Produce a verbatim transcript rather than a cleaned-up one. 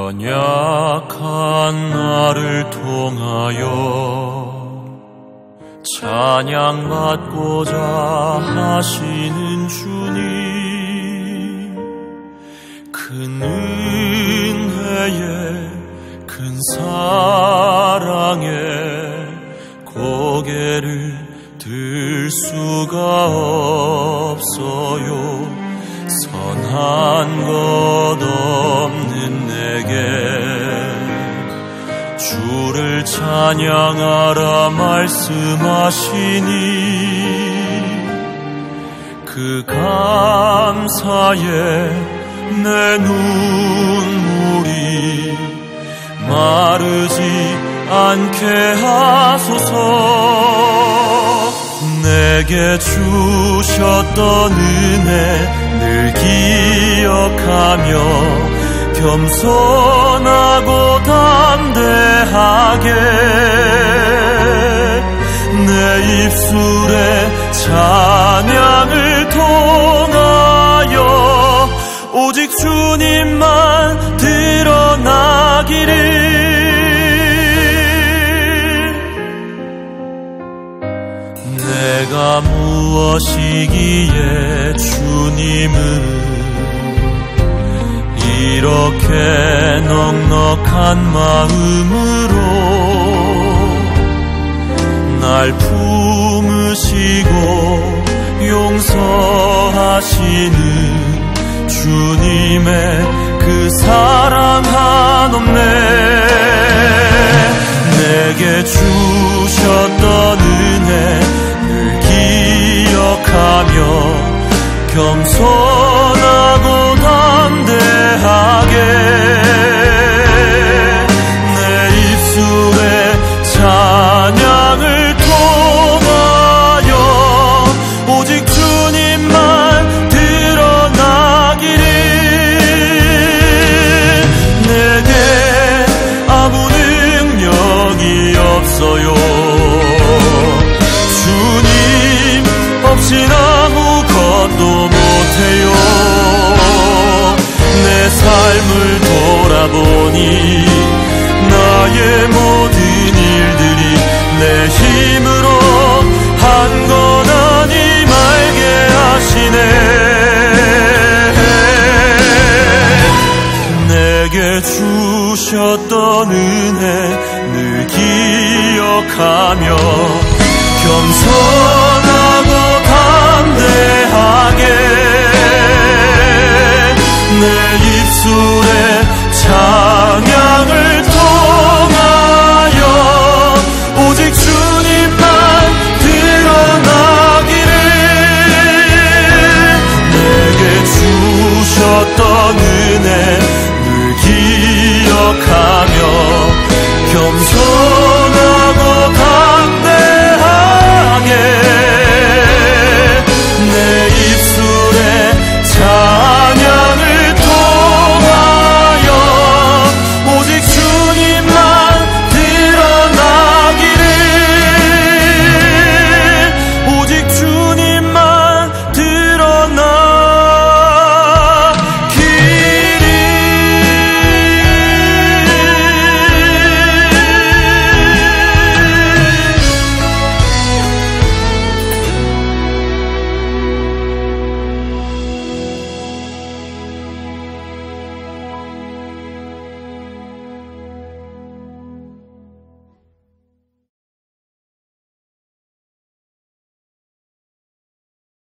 연약한 나를 통하여 찬양받고자 하시는 주님, 큰 은혜에 큰 사랑에 고개를 들 수가 없어요. 선한 것 없는 내게 주를 찬양하라 말씀하시니, 그 감사에 내 눈물이 마르지 않게 하소서. 내게 주셨던 은혜 늘 기억하며 겸손하고 담대하게 내 입술에 찬양을 통하여 오직 주님만 드러나기를. 내가 무엇이기에 주님은 이렇게 넉넉한 마음으로 날 품으시고 용서하시는 주님의 그 사랑 한없네. 내게 주셨던 은혜 늘 기억하며 겸손하고 담대하게 내 입술에 찬양을 통하여 오직 주님만 드러나기를. 내게 아무 능력이 없어요. 주님 없인 아무것도 못해요. 내 삶을 돌아보니 나의 모든 일들이 내 힘으로 한 건 아니 말게 하시네. 내게 주셨던 은혜 늘 기억하며 겸손